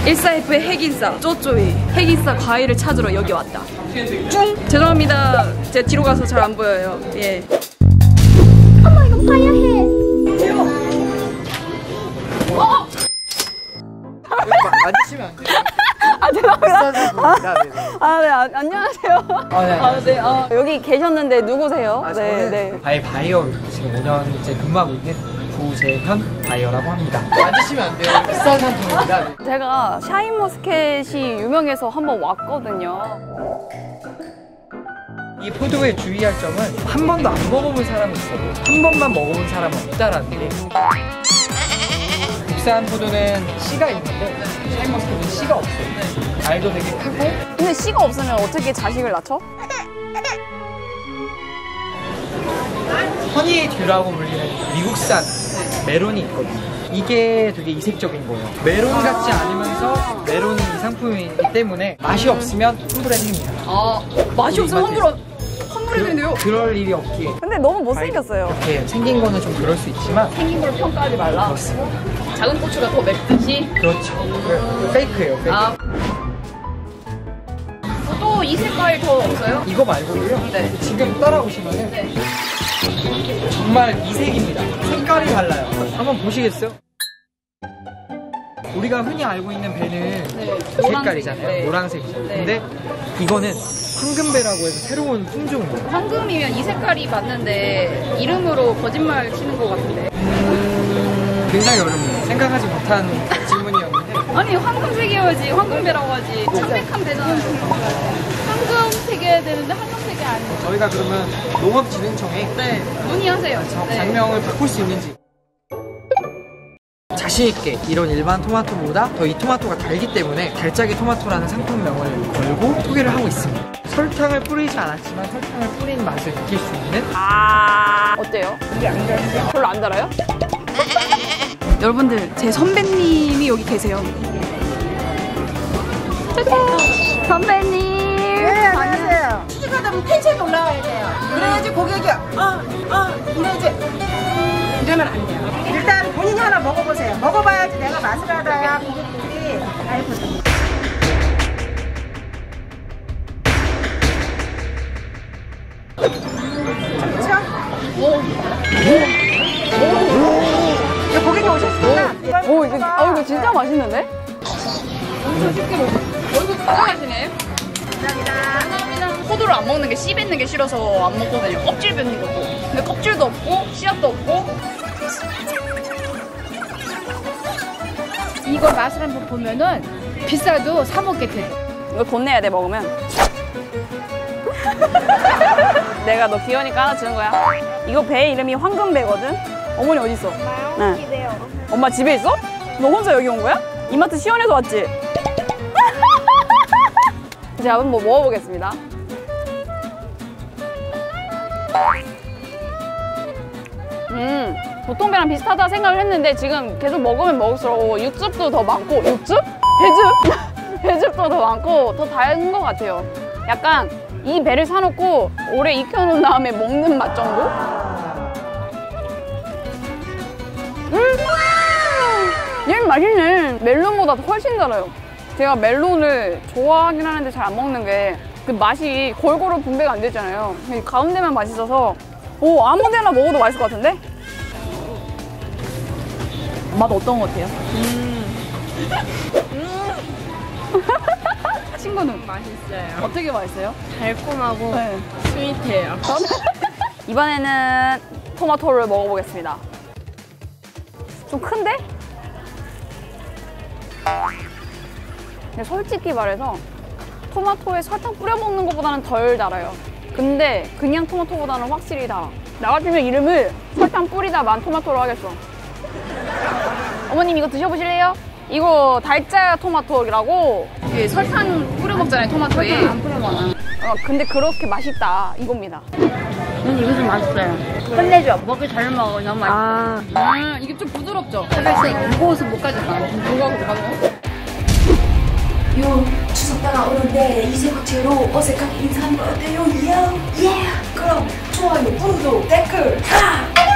14F의 핵인싸 쪼쪼이 핵인싸 과일을 찾으러 여기 왔다. 쭉! 죄송합니다. 제 뒤로 가서 잘 안 보여요. 예. 어머 이거 봐야 해. 앉으시면 안 돼요. 아 죄송합니다. 네. 안녕하세요. 네. 여기 계셨는데 누구세요? 저는 바이어 지금 5년째 근무하고 있는 구재현 바이어라고 합니다. 앉으시면 안 돼요. 비싼 상품입니다. 제가 샤인머스켓이 유명해서 한번 왔거든요. 이 포도에 주의할 점은 한 번도 안 먹어본 사람은 있어도 한 번만 먹어본 사람은 없다라는 게, 국산 포도는 씨가 있는데 샤인머스켓은 씨가 없어요. 알도 되게 크고. 근데 씨가 없으면 어떻게 자식을 낳죠? 허니듀라고 불리는 미국산 메론이 있거든요. 이게 되게 이색적인 거예요. 메론 같지 않으면서 메론이 이 상품이기 때문에 맛이 없으면 환불해드립니다. 맛이 없으면 환불해드린대요? 그럴 일이 없기에. 근데 너무 못생겼어요. 이렇게 생긴 거는 좀 그럴 수 있지만 생긴 걸 평가하지 말라. 그렇습니다. 작은 고추가 더 맵듯이. 그렇죠. 페이크예요. 페이크. 또 이 색깔 더 없어요? 이거 말고도요. 네. 지금 따라오시면은 정말 이색입니다. 색깔이 달라요. 한번 보시겠어요? 우리가 흔히 알고 있는 배는 색깔이잖아요. 네. 노란색이잖아요. 네. 근데 이거는 황금배라고 해서 새로운 품종이에요. 황금이면 이 색깔이 맞는데 이름으로 거짓말 치는 것 같은데. 굉장히 어렵네요. 생각하지 못한 질문이었는데. 아니 황금색이어야지 황금배라고 하지. 창백한 배잖아요. 황금색이 해야 되는데 황금색이 아니에요. 저희가 그러면 농업진흥청에 문의하세요. 장명을 바꿀 수 있는지. 자신있게 이런 일반 토마토보다 더 이 토마토가 달기 때문에 달짝이 토마토라는 상품명을 걸고 소개를 하고 있습니다. 설탕을 뿌리지 않았지만 설탕을 뿌린 맛을 느낄 수 있는. 어때요? 별로 안 달아요? 여러분들 제 선배님이 여기 계세요. 짜잔! 선배님! 네, 안녕하세요. 시집가다 보면 텐션이 올라와야 돼요. 그래야지 고객이 이래야지. 이러면 안 돼요. 일단 본인이 하나 먹어보세요. 먹어봐야지 내가 맛을 알아야 고객들이 알거든요. 그렇죠? 이제 고객이 오셨습니다. 이거 진짜 맛있는데? 엄청 쉽게 먹어. 이거 가져가시네. 감사합니다. 포도를 안 먹는 게 씨 뱉는 게 싫어서 안 먹거든요. 껍질 뱉는 것도. 근데 껍질도 없고 씨앗도 없고. 이걸 맛을 한번 보면은 비싸도 사 먹게 돼. 이거 돈 내야 돼 먹으면. 내가 너 귀여우니까 하나 주는 거야. 이거 배 이름이 황금배거든. 어머니 어디 있어? 집에요. 엄마 집에 있어? 너 혼자 여기 온 거야? 이마트 시원해서 왔지? 제가 한번 먹어보겠습니다. 보통 배랑 비슷하다 생각을 했는데 지금 계속 먹으면 먹을수록 육즙도 더 많고 육즙? 배즙? 배즙도 더 많고 더 다른 것 같아요. 약간 이 배를 사놓고 오래 익혀놓은 다음에 먹는 맛 정도? 얘는 맛있네. 멜론보다 훨씬 달아요. 제가 멜론을 좋아하긴 하는데 잘 안 먹는 게 그 맛이 골고루 분배가 안 되잖아요. 가운데만 맛있어서 아무 데나 먹어도 맛있을 것 같은데? 맛 어떤 것 같아요? 친구는? 맛있어요. 어떻게 맛있어요? 달콤하고 네. 스윗해요. 이번에는 토마토를 먹어보겠습니다. 좀 큰데? 근데 솔직히 말해서 토마토에 설탕 뿌려 먹는 것보다는 덜 달아요. 근데 그냥 토마토보다는 확실히 달아. 나 같으면 이름을 설탕 뿌리다 만 토마토로 하겠어. 어머님 이거 드셔보실래요? 이거 달짜 토마토라고. 이게 설탕 뿌려 먹잖아요, 토마토에. 설탕 안 뿌려 먹어. 근데 그렇게 맛있다 이겁니다. 이거 좀 맛있어요. 끝내줘. 먹기 잘 먹어. 너무 맛있어. 이게 좀 부드럽죠? 사실 무거워서 못 가져가. 누가 가져가요? 요 추석 다가오는데 이제 겉으로 어색하게 인사하는 거 어때요? 예! 그럼 좋아요, 구독, 댓글 다!